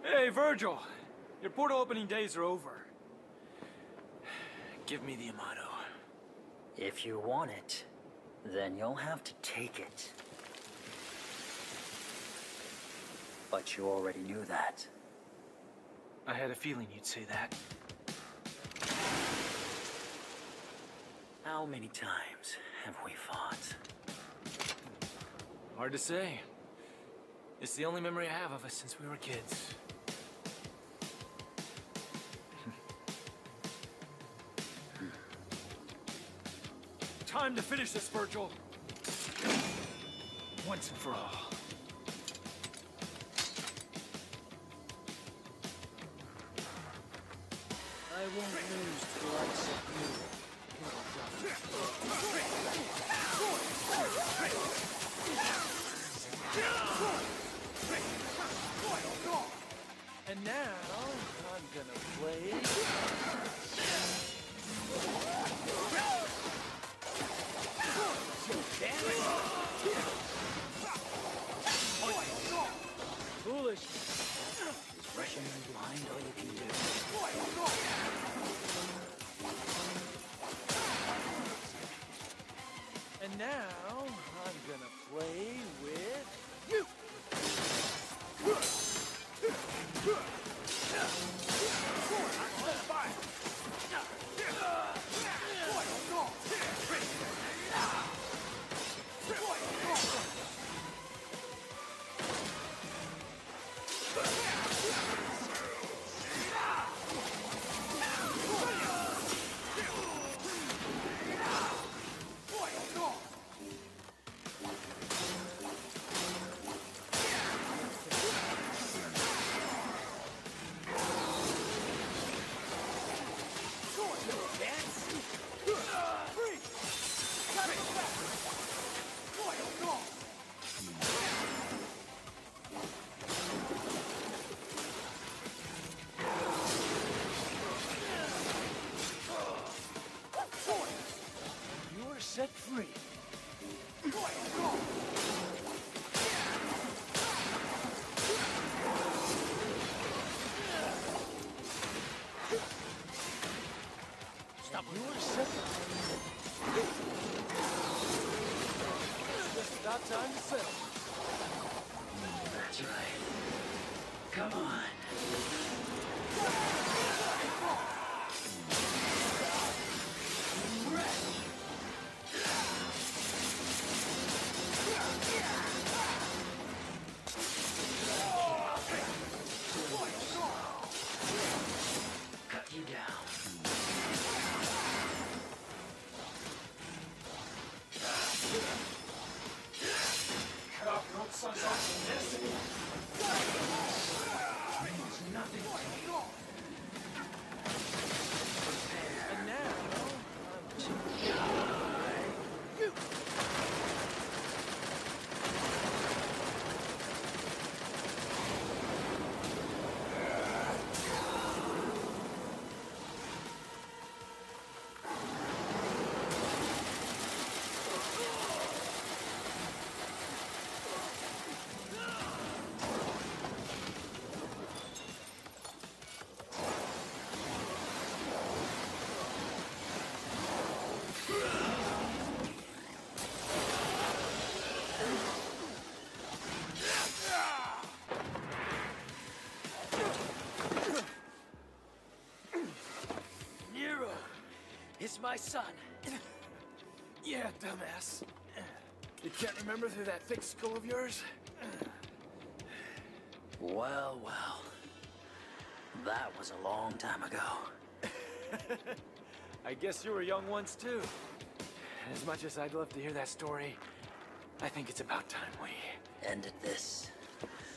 Hey, Virgil. Your portal opening days are over. Give me the Amato. If you want it, then you'll have to take it. But you already knew that. I had a feeling you'd say that. How many times have we fought? Hard to say. It's the only memory I have of us since we were kids. Time to finish this, Virgil. Once and for all. I won't lose to the likes of you. And now, I'm gonna play... Foolish. Is rushing in blind all you can do? And now, I'm gonna play with you! Set free. Stop. You are set free. Just about time to settle. That's right. Come on. Cut you down. Cut off your own son's awesome destiny. Means nothing to me. And now, I'm to die. You. It's my son. Yeah, dumbass. You can't remember through that thick skull of yours? Well, well. That was a long time ago. I guess you were young once, too. As much as I'd love to hear that story, I think it's about time we... Ended this.